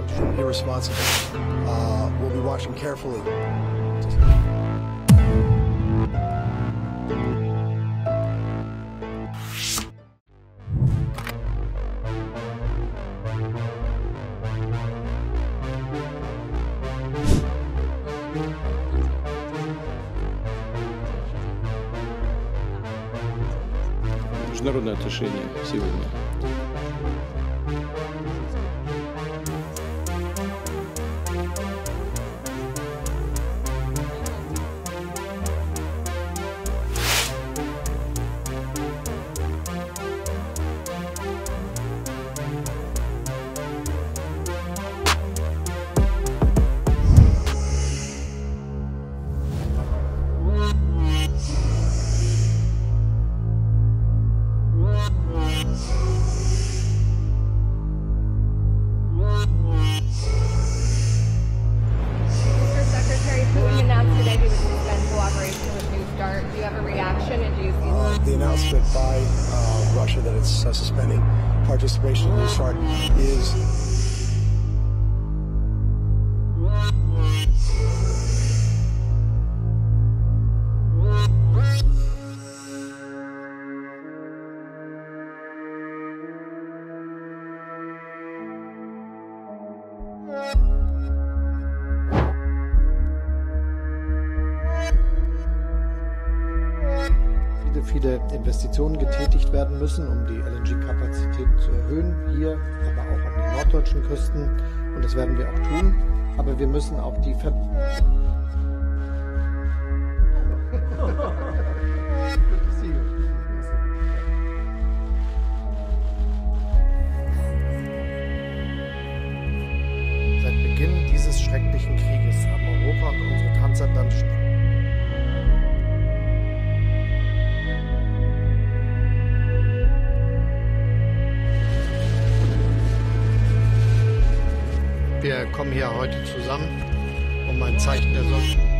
irresponsible. We'll be watching carefully. Международные отношения сегодня. Do you have a reaction, and do you see the announcement by Russia that it's suspending participation in New START is viele Investitionen getätigt werden müssen, um die LNG-Kapazität zu erhöhen, hier, aber auch an den norddeutschen Küsten. Und das werden wir auch tun. Aber wir müssen auch die Seit Beginn dieses schrecklichen Krieges haben Europa und unsere transatlantischen Wir kommen hier heute zusammen, um ein Zeichen der Solidarität